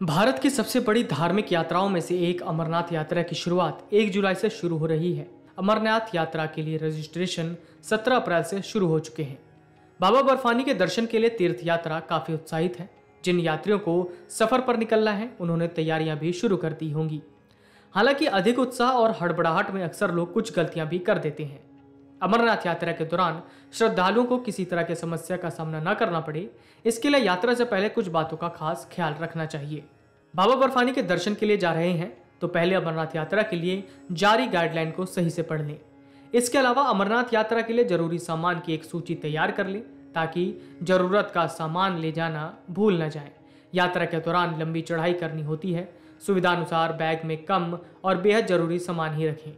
भारत की सबसे बड़ी धार्मिक यात्राओं में से एक अमरनाथ यात्रा की शुरुआत 1 जुलाई से शुरू हो रही है। अमरनाथ यात्रा के लिए रजिस्ट्रेशन 17 अप्रैल से शुरू हो चुके हैं। बाबा बर्फानी के दर्शन के लिए तीर्थ यात्रा काफी उत्साहित है। जिन यात्रियों को सफर पर निकलना है उन्होंने तैयारियां भी शुरू कर दी होंगी। हालांकि अधिक उत्साह और हड़बड़ाहट में अक्सर लोग कुछ गलतियां भी कर देते हैं। अमरनाथ यात्रा के दौरान श्रद्धालुओं को किसी तरह की समस्या का सामना न करना पड़े, इसके लिए यात्रा से पहले कुछ बातों का खास ख्याल रखना चाहिए। बाबा बर्फानी के दर्शन के लिए जा रहे हैं तो पहले अमरनाथ यात्रा के लिए जारी गाइडलाइन को सही से पढ़ लें। इसके अलावा अमरनाथ यात्रा के लिए जरूरी सामान की एक सूची तैयार कर लें ताकि जरूरत का सामान ले जाना भूल न जाए। यात्रा के दौरान लंबी चढ़ाई करनी होती है, सुविधानुसार बैग में कम और बेहद जरूरी सामान ही रखें।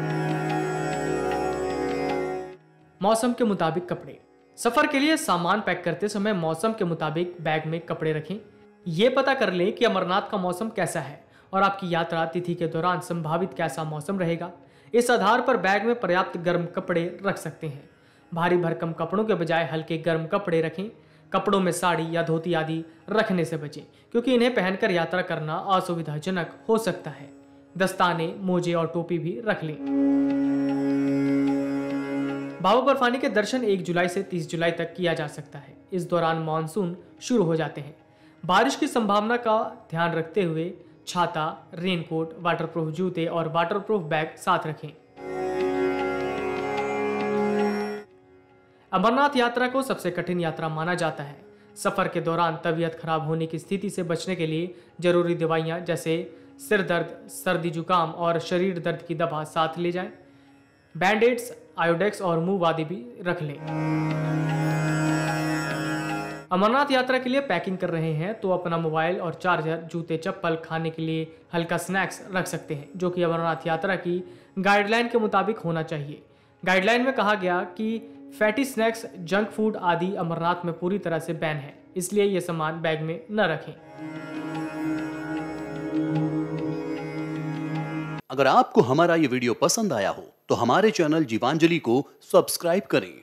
मौसम के मुताबिक कपड़े। सफर के लिए सामान पैक करते समय मौसम के मुताबिक बैग में कपड़े रखें। ये पता कर लें कि अमरनाथ का मौसम कैसा है और आपकी यात्रा तिथि के दौरान संभावित कैसा मौसम रहेगा। इस आधार पर बैग में पर्याप्त गर्म कपड़े रख सकते हैं। भारी भरकम कपड़ों के बजाय हल्के गर्म कपड़े रखें। कपड़ों में साड़ी या धोती आदि रखने से बचें क्योंकि इन्हें पहनकर यात्रा करना असुविधाजनक हो सकता है। दस्ताने, मोजे और टोपी भी रख लें। बाबा बर्फानी के दर्शन 1 जुलाई से 30 जुलाई तक किया जा सकता है। इस दौरान मानसून शुरू हो जाते हैं। बारिश की संभावना का ध्यान रखते हुए छाता, रेनकोट, वाटरप्रूफ जूते और वाटरप्रूफ बैग साथ रखें। अमरनाथ यात्रा को सबसे कठिन यात्रा माना जाता है। सफर के दौरान तबीयत खराब होने की स्थिति से बचने के लिए जरूरी दवाइयां जैसे सिर दर्द, सर्दी जुकाम और शरीर दर्द की दवा साथ ले जाएं। बैंडेड्स, आयोडेक्स और मूव आदि भी रख लें। अमरनाथ यात्रा के लिए पैकिंग कर रहे हैं तो अपना मोबाइल और चार्जर, जूते, चप्पल, खाने के लिए हल्का स्नैक्स रख सकते हैं जो कि अमरनाथ यात्रा की गाइडलाइन के मुताबिक होना चाहिए। गाइडलाइन में कहा गया कि फैटी स्नैक्स, जंक फूड आदि अमरनाथ में पूरी तरह से बैन है, इसलिए ये सामान बैग में न रखें। अगर आपको हमारा ये वीडियो पसंद आया हो तो हमारे चैनल जीवांजलि को सब्सक्राइब करें।